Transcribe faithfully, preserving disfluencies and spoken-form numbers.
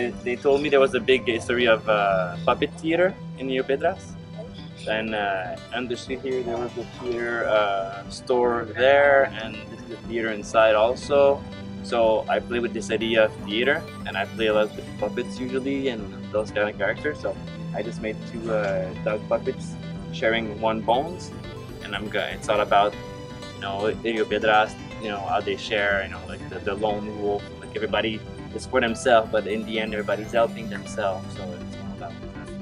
they, they told me there was a big history of uh, puppet theater in Rio Pedras. And uh, on the street here, there was a theater uh, store there, and this is a theater inside also. So I play with this idea of theater, and I play a lot with puppets usually and those kind of characters. So I just made two uh, dog puppets sharing one bones, and I'm going. It's all about you know Rio Pedras, you know how they share, you know like the, the lone wolf, like everybody is for themselves, but in the end everybody's helping themselves. So it's all about that.